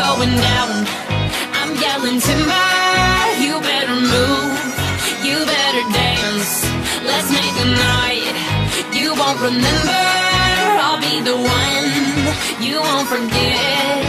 going down. I'm yelling timber, you better move, you better dance. Let's make a night you won't remember. I'll be the one you won't forget.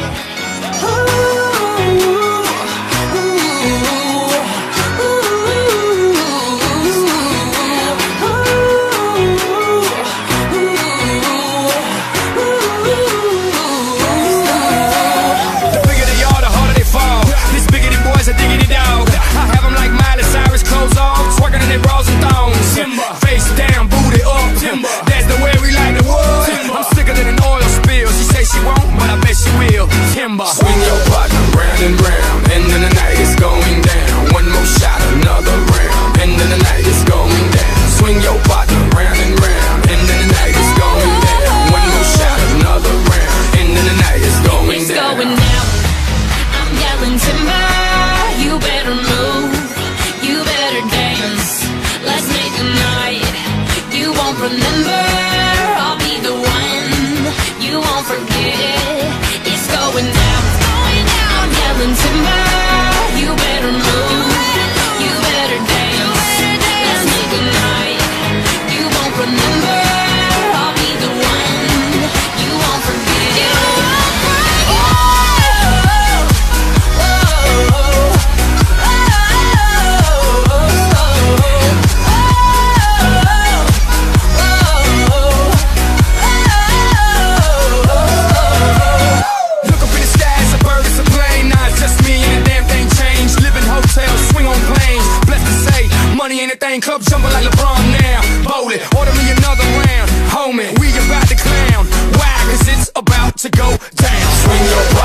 Swing your partner round and round, and then the night is going down. One more shot, another round, and then the night is going down. Swing your partner round and round, and then the night is going down. One more shot, another round, and then the night is going down. It's going down. I'm yelling timber, you better move, you better dance. Let's make a night you won't remember. I'll be the one you won't forget. It's going down. I'm yelling timber, you better move, you better dance. Let's make a night you won't remember. I'll be the one you won't forget. Club jumping like LeBron now. Bowl it, order me another round. Homie, we about to clown. Why? 'Cause it's about to go down. Swing your